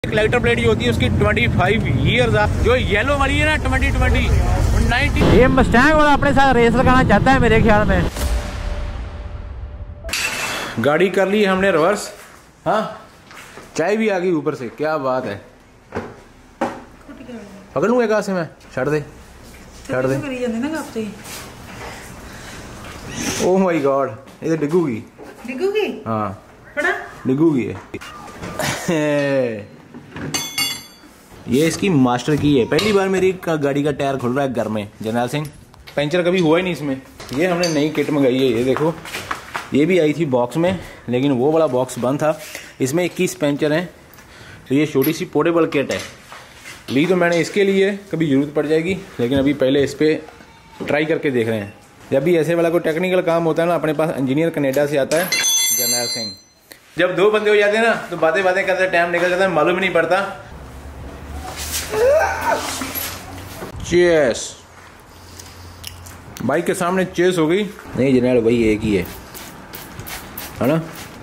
Collector plate जो होती है उसकी 25 ईयर्स, जो येलो वाली है ना 2020 19। ये मस्टैंग वाला अपने साथ रेस लगाना चाहता है मेरे ख्याल में। गाड़ी कर ली हमने रिवर्स। हाँ, चाय भी आ गई ऊपर से, क्या बात है। पकड़ लूँ एक हाथ से मैं, छड़ दे छड़ दे। ओह माय गॉड, ये तो डिगूगी डिगूगी। हाँ बड़ा डिगूगी है। ये इसकी मास्टर की है। पहली बार मेरी गाड़ी का टायर खुल रहा है घर में जरनैल सिंह। पंचर कभी हुआ ही नहीं इसमें। ये हमने नई किट मंगाई है। ये देखो, ये भी आई थी बॉक्स में, लेकिन वो वाला बॉक्स बंद था। इसमें 21 पंचर हैं। तो ये छोटी सी पोर्टेबल किट है। ली तो मैंने इसके लिए, कभी ज़रूरत पड़ जाएगी, लेकिन अभी पहले इस पर ट्राई करके देख रहे हैं। जब भी ऐसे वाला कोई टेक्निकल काम होता है ना, अपने पास इंजीनियर कनाडा से आता है जरनैल सिंह। जब दो बंदे हो जाते हैं ना तो बातें बातें करते टाइम निकल जाता है, मालूम ही नहीं पड़ता। चेस बाइक के सामने चेस हो गई। नहीं जरनैल, वही एक ही है ना?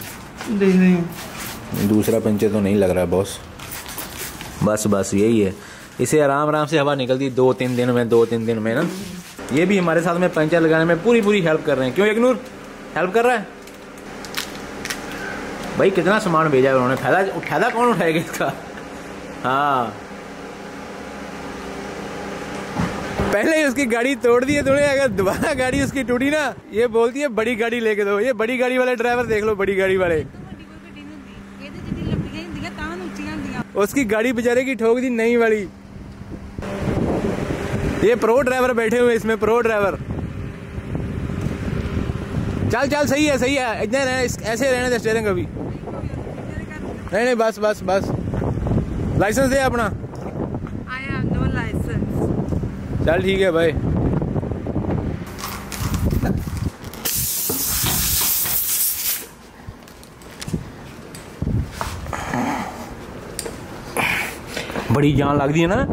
नहीं, दूसरा पंचर तो नहीं लग रहा बॉस। बस यही है। इसे आराम आराम से हवा निकलती 2-3 दिन में ना। ये भी हमारे साथ में पंचर लगाने में पूरी हेल्प कर रहे हैं। क्यों एकनूर हेल्प कर रहा है भाई? कितना सामान भेजा है उन्होंने, फायदा कौन उठाएगा इसका? हाँ, पहले ही उसकी गाड़ी तोड़ दी है थोड़े। अगर दोबारा गाड़ी उसकी टूटी ना, ये बोलती है बड़ी गाड़ी लेके दो। ये बड़ी गाड़ी वाले ड्राइवर देख लो, बड़ी गाड़ी वाले, उसकी गाड़ी बेचारे की ठोक दी नई वाली। ये प्रो ड्राइवर बैठे हुए इसमें, प्रो ड्राइवर। चल सही है इतने ऐसे रहने दे स्टीयरिंग अभी। नहीं बस लाइसेंस दे अपना। I have no license। चल ठीक है भाई। बड़ी जान लग दी है ना?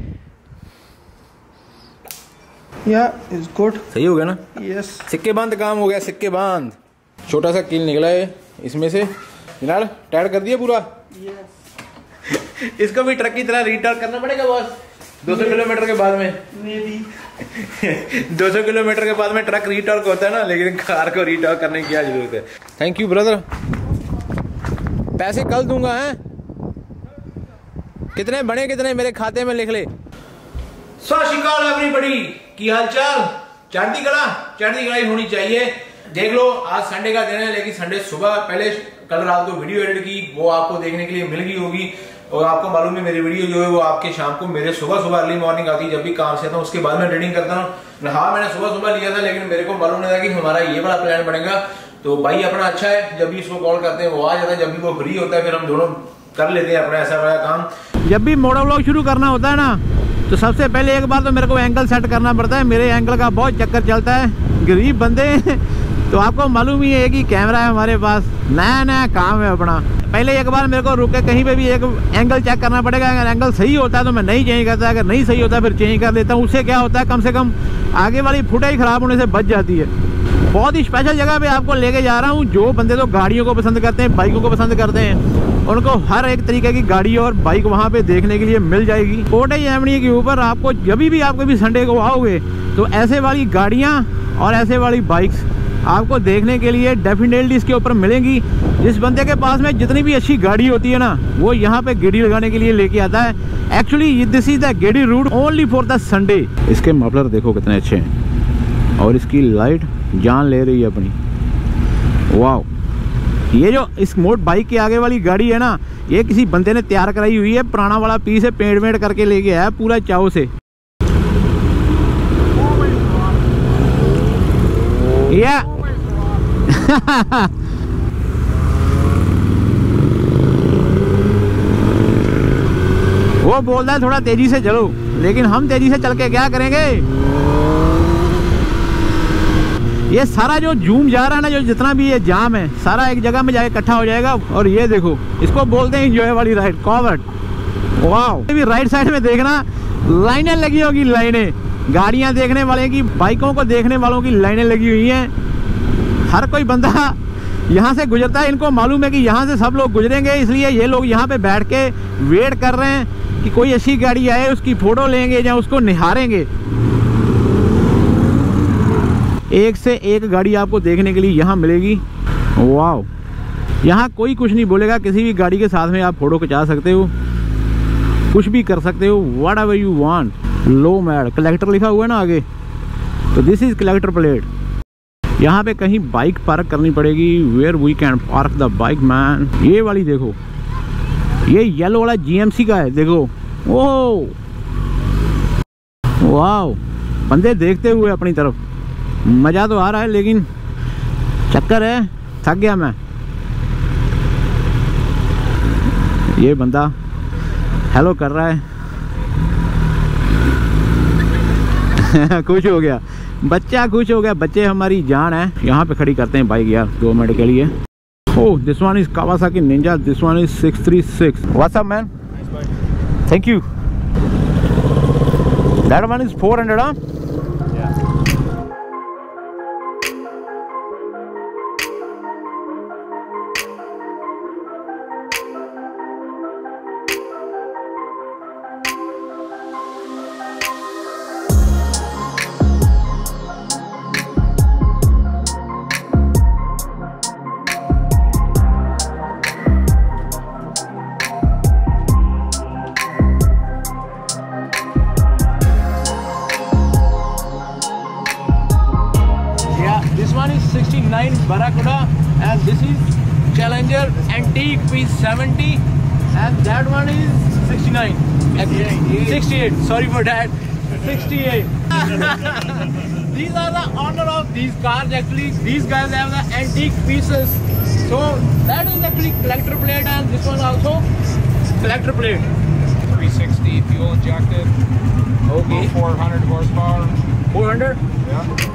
Is good. सही हो गया ना? यस। सिक्के बांध काम हो गया, सिक्के बांध। छोटा सा कील निकला है इसमें से। जनाब टाइट कर दिया पूरा? यस। इसको भी ट्रक की तरह रीटार्ट करना पड़ेगा बॉस 200 किलोमीटर के बाद में। 200 किलोमीटर के बाद में ट्रक रीटार्क होता है ना, लेकिन कार को रीटार्क करने की क्या जरूरत है। थैंक यू ब्रदर, पैसे कल दूंगा। हैं कितने बने, कितने मेरे खाते में लिख ले। सत श्री अकाल एवरीबॉडी, की हाल चाल? चढ़ती कला ही होनी चाहिए। देख लो आज संडे का दिन है, लेकिन संडे सुबह पहले कल रात को वीडियो एडिट की, वो आपको देखने के लिए मिल गई होगी। और आपको मालूम है मेरी वीडियो जो है वो आपके शाम को मेरे सुबह अर्ली मॉर्निंग आती है, जब भी काम से आता हूँ उसके बाद में एडिटिंग करता हूँ। हाँ मैंने सुबह लिया था, लेकिन मेरे को मालूम नहीं था कि हमारा ये बड़ा प्लान बनेगा। तो भाई अपना अच्छा है, जब भी इसको कॉल करते हैं वो आ जाता है, जब भी वो फ्री होता है फिर हम दोनों कर लेते हैं अपना ऐसा बड़ा काम। जब भी मोटो व्लॉग शुरू करना होता है ना, तो सबसे पहले एक बार तो मेरे को एंगल सेट करना पड़ता है। मेरे एंगल का बहुत चक्कर चलता है, गरीब बंदे तो आपको मालूम ही है कि कैमरा है हमारे पास, नया काम है अपना। पहले एक बार मेरे को रुक के कहीं पे भी एक एंगल चेक करना पड़ेगा। अगर एंगल सही होता है तो मैं नहीं चेंज करता, अगर नहीं सही होता फिर चेंज कर देता हूँ। उससे क्या होता है, कम से कम आगे वाली फुटाई खराब होने से बच जाती है। बहुत ही स्पेशल जगह पे आपको लेके जा रहा हूँ। जो बंदे तो गाड़ियों को पसंद करते हैं, बाइकों को पसंद करते हैं, उनको हर एक तरीके की गाड़ी और बाइक वहाँ पे देखने के लिए मिल जाएगी। कोटाई एवेन्यू के ऊपर आपको जब भी आप कभी संडे को आओगे तो ऐसे वाली गाड़ियाँ और ऐसे वाली बाइक्स आपको देखने के लिए डेफिनेटली इसके ऊपर मिलेंगी। जिस बंदे के पास में जितनी भी अच्छी गाड़ी होती है ना, वो यहाँ पे गेड़ी लगाने के लिए लेके आता है। एक्चुअली दिस इज द गेड़ी route only for the Sunday. इसके मफलर देखो कितने अच्छे हैं और इसकी लाइट जान ले रही है अपनी। वाह, ये जो इस मोट बाइक के आगे वाली गाड़ी है ना, ये किसी बंदे ने तैयार कराई हुई है। पुराना वाला पीस है, पेंट वेंट करके लेके आया पूरा चाव से। या वो बोल रहा है थोड़ा तेजी से चलो, लेकिन हम तेजी से चल के क्या करेंगे। ये सारा जो जूम जा रहा है ना, जो जितना भी ये जाम है सारा एक जगह में जाके इकट्ठा हो जाएगा। और ये देखो, इसको बोलते हैं एंजॉय वाली राइड, कॉवर्ट। वाह, भी राइट साइड में देखना लाइनें लगी होगी, लाइनें गाड़ियां देखने वाले की, बाइकों को देखने वालों की लाइनें लगी हुई हैं। हर कोई बंदा यहाँ से गुजरता है, इनको मालूम है कि यहाँ से सब लोग गुजरेंगे, इसलिए ये लोग यहाँ पे बैठ के वेट कर रहे हैं कि कोई अच्छी गाड़ी आए, उसकी फोटो लेंगे या उसको निहारेंगे। एक से एक गाड़ी आपको देखने के लिए यहाँ मिलेगी। वाह, यहाँ कोई कुछ नहीं बोलेगा, किसी भी गाड़ी के साथ में आप फोटो खिंचा सकते हो, कुछ भी कर सकते हो, व्हाट एवर यू वांट। लो मैड कलेक्टर लिखा हुआ है ना आगे, तो दिस इज कलेक्टर प्लेट। यहाँ पे कहीं बाइक पार्क करनी पड़ेगी, where we can park the bike man. ये वाली देखो, ये येलो वाला GMC का है, देखो। ओह वाह, बंदे देखते हुए अपनी तरफ, मज़ा तो आ रहा है, लेकिन चक्कर है, थक गया मैं। ये बंदा हेलो कर रहा है खुश हो गया बच्चा, खुश हो गया। बच्चे हमारी जान है। यहाँ पे खड़ी करते हैं बाइक यार 2 मिनट के लिए। Oh, this one is Kawasaki Ninja, this one is 636। What's up man, thank you. That one is 400 huh? Barracuda, and this is Challenger Antique P70, and that one is 69. 68. Sorry for that. 68. These are the owner of these cars. Actually, these guys have the antique pieces. So that is actually collector plate, and this one also collector plate. 360 fuel injected. Okay. 400 horsepower. 400. Yeah.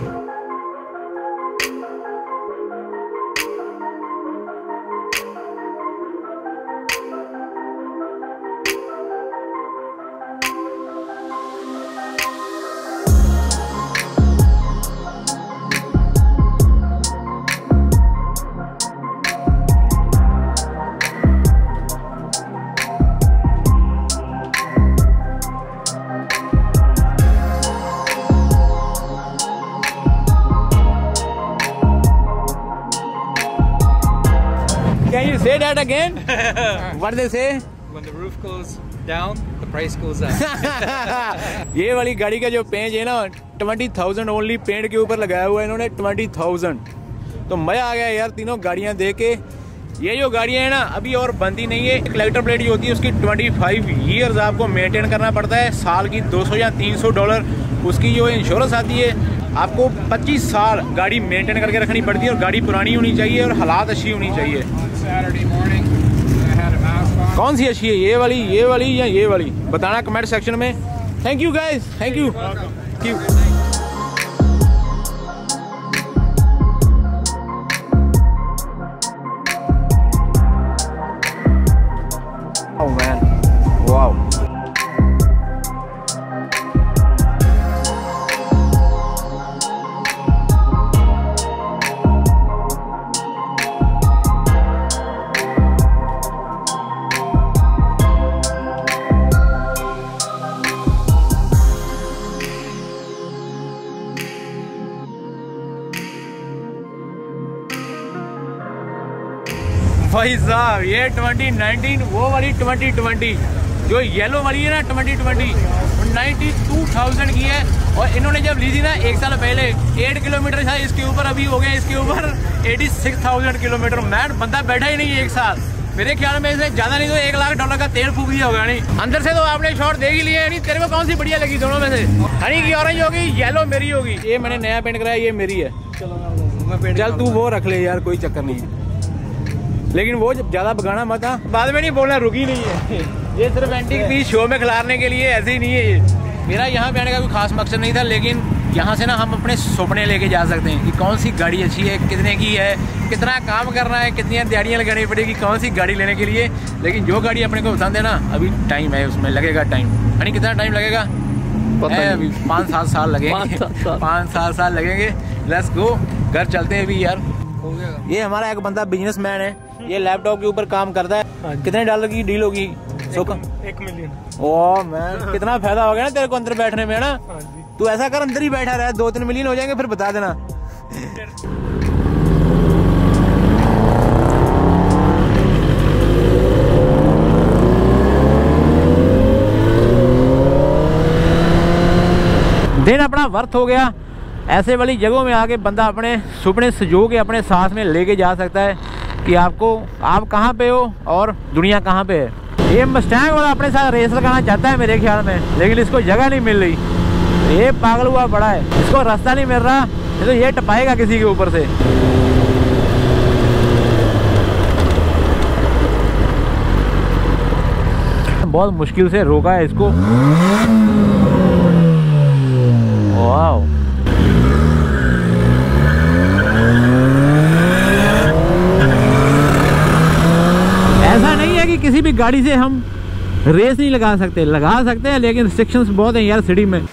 Can you say that again? What they say? When the roof goes down, the price goes up. ये वाली गाड़ी का जो पेंच है ना 20,000 only paint के ऊपर लगाया हुआ है इन्होंने, 20,000। तो मजा आ गया यार तीनों गाड़ियां देख के। ये जो गाड़ियां है ना अभी और बनती नहीं है। कलेक्टर प्लेट जो होती है उसकी 25 ईयर्स आपको मेंटेन करना पड़ता है, साल की $200 या $300 उसकी जो इंश्योरेंस आती है। आपको 25 साल गाड़ी मेंटेन करके रखनी पड़ती है, और गाड़ी पुरानी होनी चाहिए और हालात अच्छी होनी चाहिए। कौन सी अच्छी है, ये वाली या ये वाली? बताना कमेंट सेक्शन में। Thank you guys, thank you. Oh man, wow. भाई साहब ये 2019, वो वाली 2020, जो येलो वाली है ना 2020, 92,000 की है। और इन्होंने जब ली थी ना 1 साल पहले 8 किलोमीटर था इसके ऊपर, अभी हो गया इसके ऊपर 86,000 किलोमीटर। मैन बंदा बैठा ही नहीं 1 साल। मेरे ख्याल में इसे ज्यादा नहीं तो $1 लाख का तेल फूक दिया होगा। नहीं अंदर से तो आपने शॉट देख ही लिया है। नहीं तेरे को कौन सी बढ़िया लगी दोनों में से? हनी की ऑरेंज होगी, येलो मेरी होगी। ये मैंने नया पेंट कराया, ये मेरी है। चल तू वो रख ले यार, कोई चक्कर नहीं है, लेकिन वो ज्यादा बगाना मत। बाद में नहीं बोलना, रुकी नहीं है। ये सिर्फ एंटीक पीस शो में खिलाने के लिए, ऐसे ही नहीं है ये। मेरा यहाँ पे आने का कोई खास मकसद नहीं था, लेकिन यहाँ से ना हम अपने सपने लेके जा सकते हैं कि कौन सी गाड़ी अच्छी है, कितने की है, कितना काम करना है, कितनी दिहाड़ियाँ लगानी पड़ेगी कौन सी गाड़ी लेने के लिए। लेकिन जो गाड़ी अपने को पसंद है ना, अभी टाइम है, उसमें लगेगा टाइम। यानी कितना टाइम लगेगा? अभी 5-7 साल लगेंगे। 5-7 साल लगेंगे। लेट्स गो, घर चलते हैं अभी यार। हो गया। ये हमारा एक बंदा बिजनेसमैन है, ये लैपटॉप के ऊपर काम करता है। कितने $1 की डील होगी? 1 मिलियन। ओह मैन, कितना फायदा हो गया ना तेरे को अंदर बैठने में, ना? हाँ जी। तू ऐसा कर, अंदर ही बैठा रहा, 2-3 मिलियन हो जाएंगे, फिर बता देना। दिन अपना वर्थ हो गया। ऐसे वाली जगहों में आके बंदा अपने सुपने सजो के अपने साथ में लेके जा सकता है कि आप कहाँ पे हो और दुनिया कहाँ पे है। ये मस्टैंग वाला अपने साथ रेस लगाना चाहता है मेरे ख्याल में, लेकिन इसको जगह नहीं मिल रही। ये पागल हुआ बड़ा है, इसको रास्ता नहीं मिल रहा, तो ये टपाएगा किसी के ऊपर से। बहुत मुश्किल से रोका है इसको। वाओ, ऐसा नहीं है कि किसी भी गाड़ी से हम रेस नहीं लगा सकते हैं, लेकिन रिस्ट्रिक्शंस बहुत हैं यार सिटी में।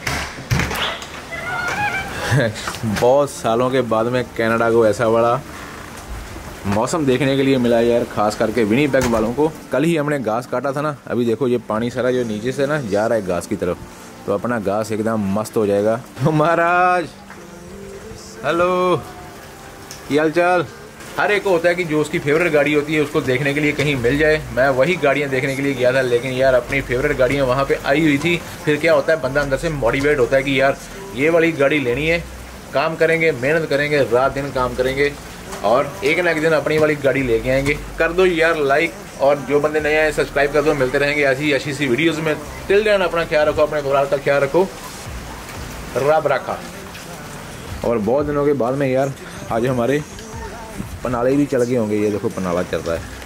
बहुत सालों के बाद में कनाडा को ऐसा बड़ा मौसम देखने के लिए मिला यार, खास करके विनीपेग वालों को। कल ही हमने घास काटा था ना, अभी देखो ये पानी सारा जो नीचे से ना जा रहा है घास की तरफ, तो अपना घास एकदम मस्त हो जाएगा। महाराज हेलो, क्या हाल चाल? हर एक को होता है कि जो उसकी फेवरेट गाड़ी होती है उसको देखने के लिए कहीं मिल जाए। मैं वही गाड़ियाँ देखने के लिए गया था, लेकिन यार अपनी फेवरेट गाड़ियाँ वहाँ पे आई हुई थी। फिर क्या होता है, बंदा अंदर से मोटिवेट होता है कि यार ये वाली गाड़ी लेनी है, काम करेंगे, मेहनत करेंगे, रात दिन काम करेंगे और एक ना एक दिन अपनी वाली गाड़ी लेके आएंगे। कर दो यार लाइक, और जो बंदे नए आए सब्सक्राइब कर दो। मिलते रहेंगे ऐसी अच्छी सी वीडियोज़ में। टिल देन अपना ख्याल रखो, अपने परिवार का ख्याल रखो, रब रखा। और बहुत दिनों के बाद में यार आज हमारे पनाले भी चल गए होंगे, ये देखो पनाला चल रहा है।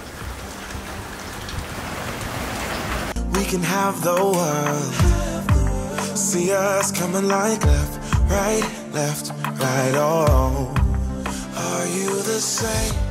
We can have the world. See us coming like left, right, oh. Are you the same?